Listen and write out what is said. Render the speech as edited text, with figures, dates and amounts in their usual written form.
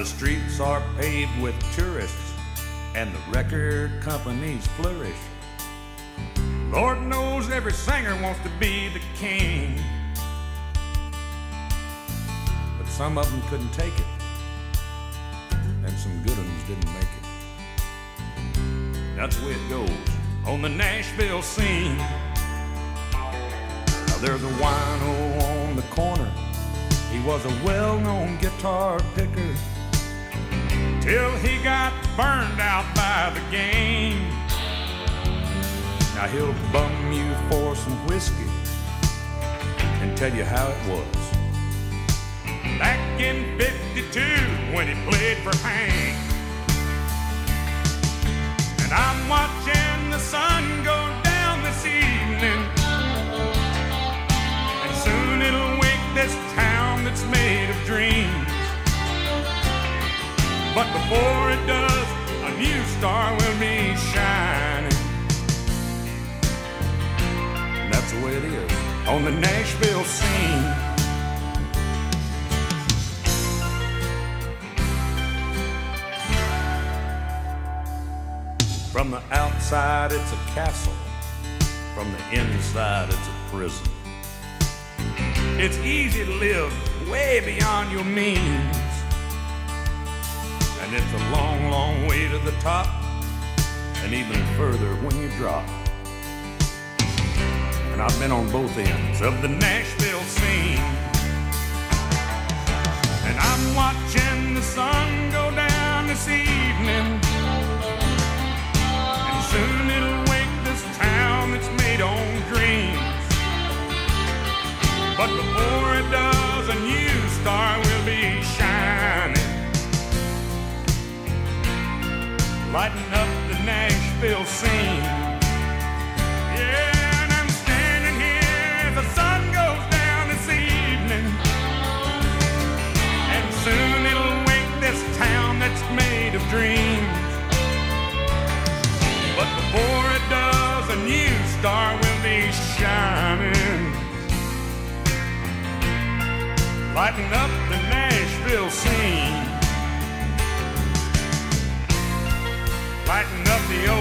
The streets are paved with tourists, and the record companies flourish. Lord knows every singer wants to be the king, but some of them couldn't take it, and some good ones didn't make it. That's the way it goes on the Nashville scene. Now there's a wino on the corner. He was a well-known guitar picker till he got burned out by the game. Now he'll bum you for some whiskey and tell you how it was back in '52 when he played for Hank. And I'm watching the sun go down this evening, and soon it'll wake this town that's made of dreams. But before it does, a new star will be shining. And that's the way it is on the Nashville scene. From the outside, it's a castle. From the inside, it's a prison. It's easy to live way beyond your means, and it's a long, long way to the top, and even further when you drop. And I've been on both ends of the Nashville scene, and I'm watching the sun go down this evening, and soon it'll wake this town that's made on dreams. But before it does, a new star will be shining, lighting up the Nashville scene. Yeah, and I'm standing here as the sun goes down this evening, and soon it'll wake this town that's made of dreams. But before it does, a new star will be shining, lighting up the Nashville scene, lighting up the old